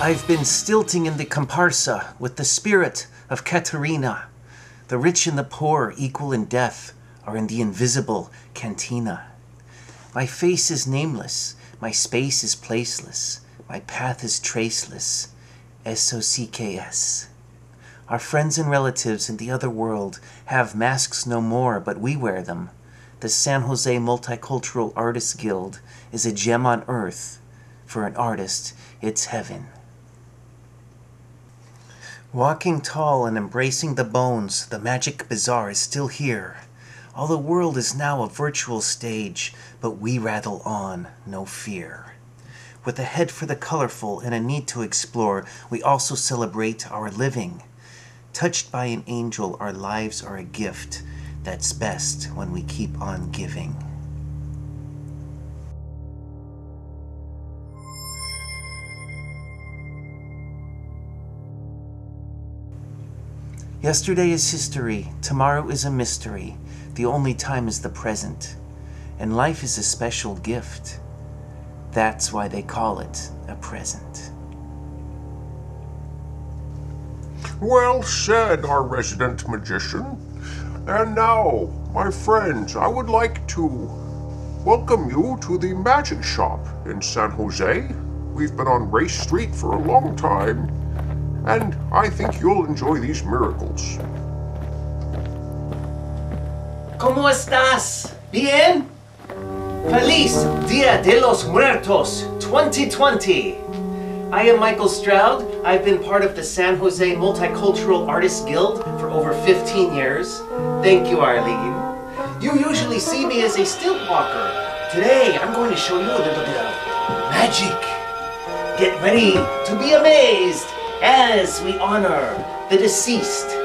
I've been stilting in the comparsa with the spirit of Katerina. The rich and the poor, equal in death, are in the invisible cantina. My face is nameless, my space is placeless, my path is traceless, SOCKS. Our friends and relatives in the other world have masks no more, but we wear them. The San Jose Multicultural Artists Guild is a gem on earth. For an artist, it's heaven. Walking tall and embracing the bones, the magic bazaar is still here. All the world is now a virtual stage, but we rattle on, no fear. With a head for the colorful and a need to explore, we also celebrate our living. Touched by an angel, our lives are a gift that's best when we keep on giving. Yesterday is history, tomorrow is a mystery. The only time is the present. And life is a special gift. That's why they call it a present. Well said, our resident magician. And now, my friends, I would like to welcome you to the magic shop in San Jose. We've been on Race Street for a long time, and I think you'll enjoy these miracles. ¿Cómo estás? ¿Bien? Feliz Dia de los Muertos 2020! I am Michael Stroud. I've been part of the San Jose Multicultural Artists Guild for over 15 years. Thank you, Arlene. You usually see me as a stilt walker. Today, I'm going to show you a little bit of magic. Get ready to be amazed as we honor the deceased.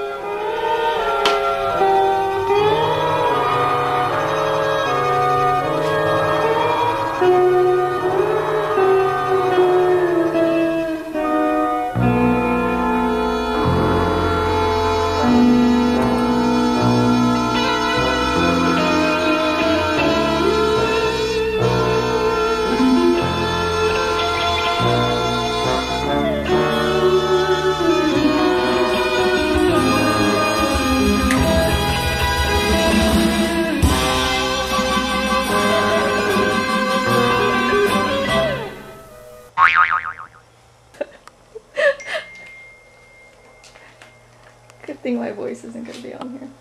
Good thing my voice isn't going to be on here.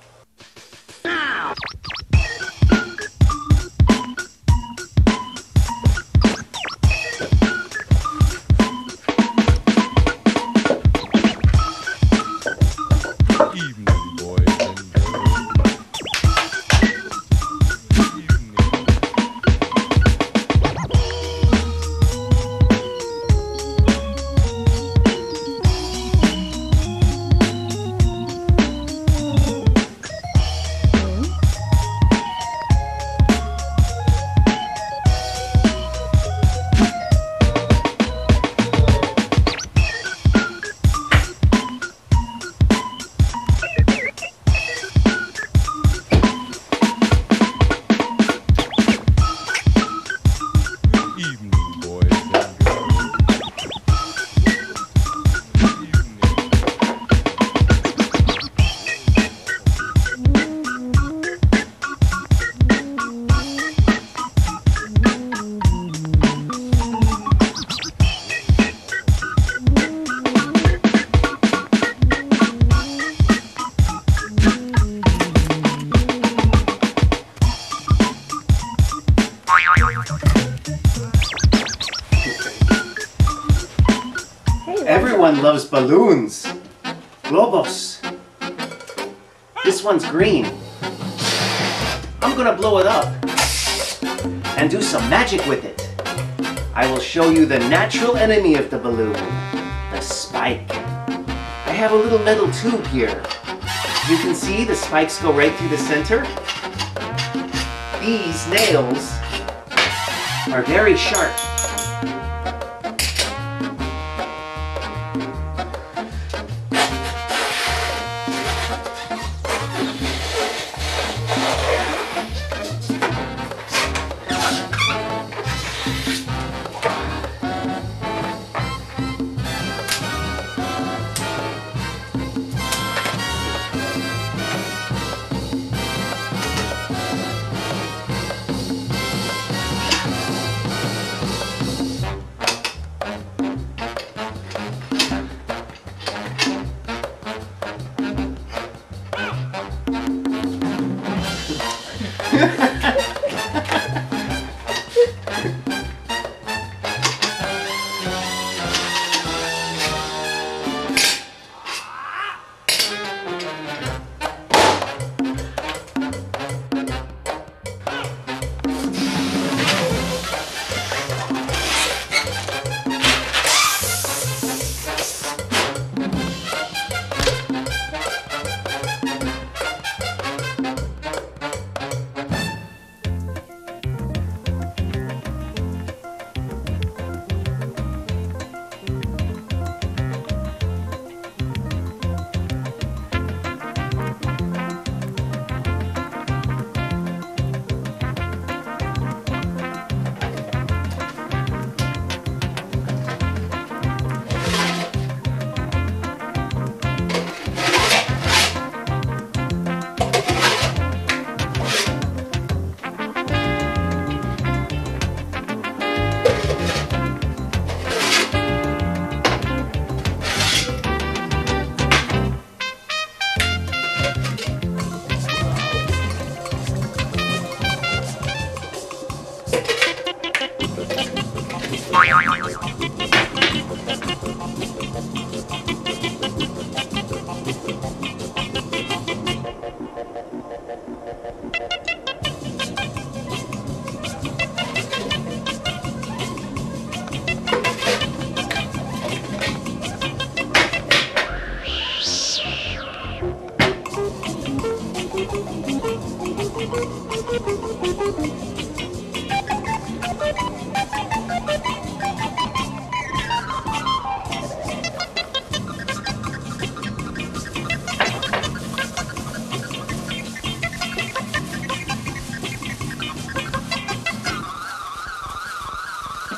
Everyone loves balloons. Globos. This one's green. I'm gonna blow it up and do some magic with it. I will show you the natural enemy of the balloon, the spike. I have a little metal tube here. You can see the spikes go right through the center. These nails are very sharp.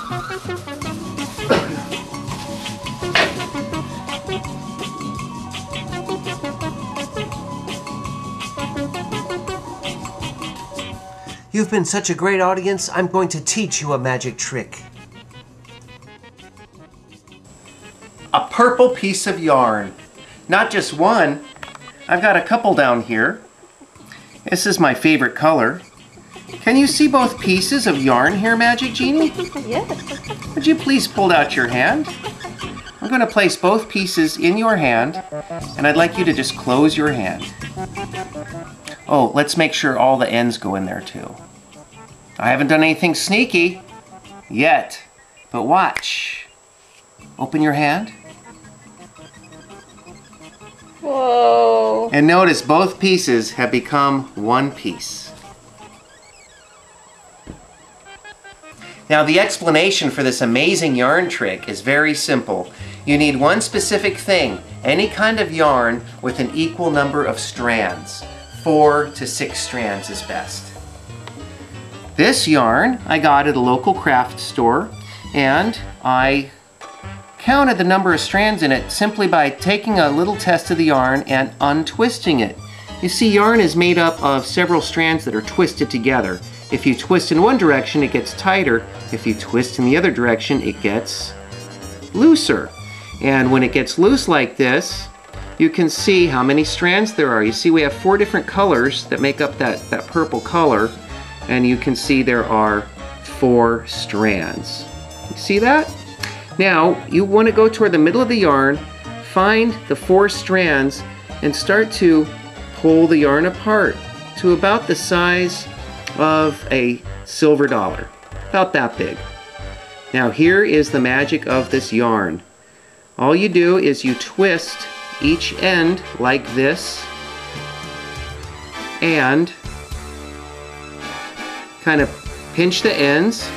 You've been such a great audience, I'm going to teach you a magic trick. A purple piece of yarn. Not just one, I've got a couple down here. This is my favorite color. Can you see both pieces of yarn here, Magic Genie? Yes. Would you please pull out your hand? I'm going to place both pieces in your hand, and I'd like you to just close your hand. Oh, let's make sure all the ends go in there too. I haven't done anything sneaky yet, but watch. Open your hand. Whoa. And notice both pieces have become one piece. Now the explanation for this amazing yarn trick is very simple. You need one specific thing, any kind of yarn with an equal number of strands. 4 to 6 strands is best. This yarn I got at a local craft store, and I counted the number of strands in it simply by taking a little test of the yarn and untwisting it. You see, yarn is made up of several strands that are twisted together. If you twist in one direction, it gets tighter. If you twist in the other direction, it gets looser. And when it gets loose like this, you can see how many strands there are. You see we have 4 different colors that make up that purple color, and you can see there are 4 strands. You see that? Now, you want to go toward the middle of the yarn, find the 4 strands, and start to pull the yarn apart to about the size of a silver dollar. About that big. Now here is the magic of this yarn. All you do is you twist each end like this and kind of pinch the ends.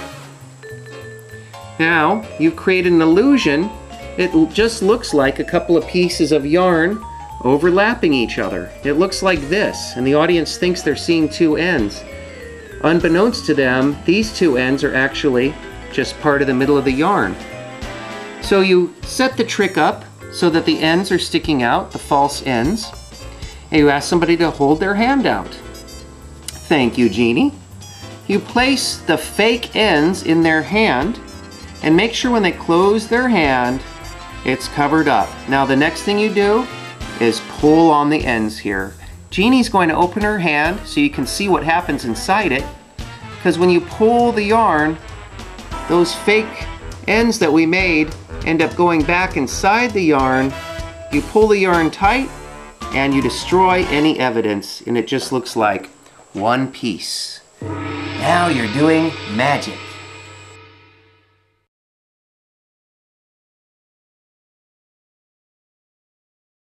Now you've created an illusion. It just looks like a couple of pieces of yarn overlapping each other. It looks like this, and the audience thinks they're seeing 2 ends. Unbeknownst to them, these 2 ends are actually just part of the middle of the yarn. So you set the trick up so that the ends are sticking out, the false ends, and you ask somebody to hold their hand out. Thank you, Jeannie. You place the fake ends in their hand and make sure when they close their hand, it's covered up. Now the next thing you do is pull on the ends here. Jeannie's going to open her hand so you can see what happens inside it, because when you pull the yarn, those fake ends that we made end up going back inside the yarn. You pull the yarn tight and you destroy any evidence, and it just looks like one piece. Now you're doing magic.